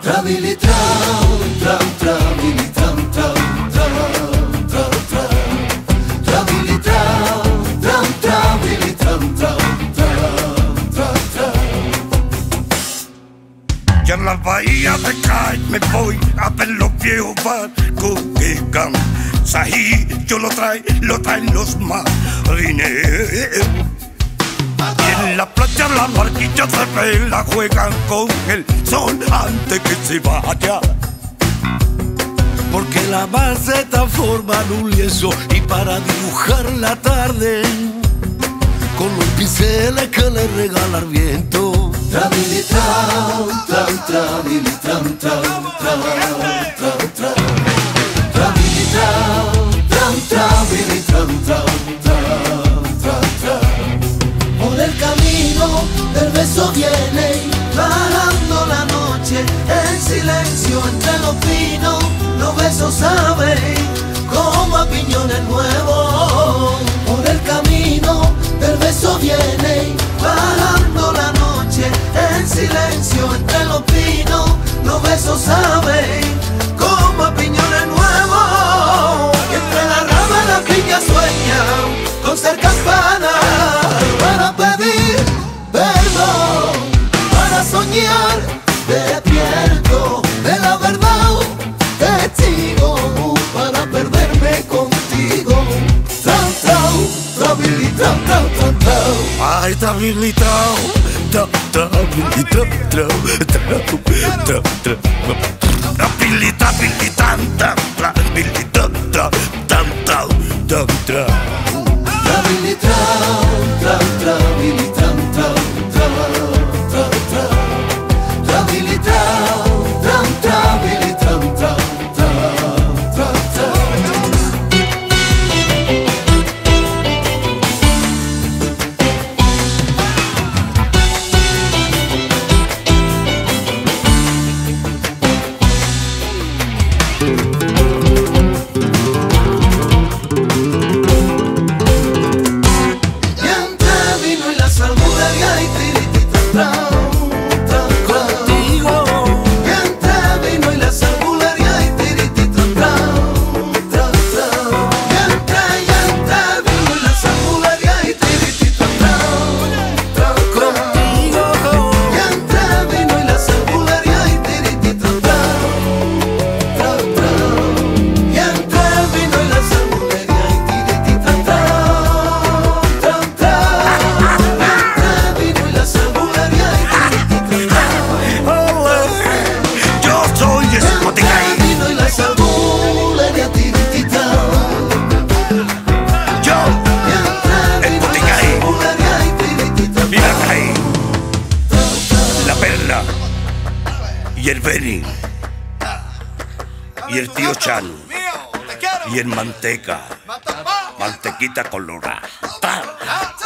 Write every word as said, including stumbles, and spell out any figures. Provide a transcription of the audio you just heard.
Trabilitrao, trau, trabilitrau, trau, trau, trau, trau. Trabilitrao, trau, trabilitrau, trau, trau, trau, trau. Y en la bahía de Cay me voy a ver los viejos barcos que can. Sají, yo lo trae, lo traen los marineros. Y en la playa las barquillas de vela juegan con el sol antes que se vaya. Porque la mar se transforma en un lienzo y para dibujar la tarde con los pinceles que le regala el viento. Trabilitrao, trau, trabilitrau, trau, trau, trau, trau. Trabilitrao, trau, trabilitrau, trau, trau, trau, trau. Por el camino del beso viene bajando la noche en silencio entre los pinos. Los besos saben como a piñones nuevos. Por el camino del beso viene bajando la noche en silencio entre los pinos. Los besos saben como a piñones nuevos. Y entre la rama la piña sueña con ser campana para pedir perdón, para soñar despierto de la verdad, testigo para perderme contigo. Trau, trau, trabilitrau, trau, trau, trau. Ay, trabilitrao, trau, trabilitrau, trau, trau, trau, trau. Trabilita, bilitan, tam, trabilita, tam, tam, tam, tam, tam. Trabilitrau, trau, trabilitrau, trau, trau, trau, trau. Trabilitrau, trau, trabilitrau, trau, trau, trau, trau. Y entre vino y la salmorería y tiritita, trau, trau, trau. Y entre vino y la salmorería y tiritita, trau, trau, trau. Y entre, y entre vino y la salmorería y tiritita, trau, trau, trau. Y entre vino y la salmorería y tiritita, trau, trau, trau. Y entre vino y la salmorería y tiritita, trau, trau, trau. Y entre vino y la salmorería y tiritita, trau. Yo soy Spotify. Vino y la salmorería tiritita. Yo, Y entre vino y la salmorería y tiritita, mira ahí, la perla y el Beni y el tío Chan y el manteca, mantequita colorada.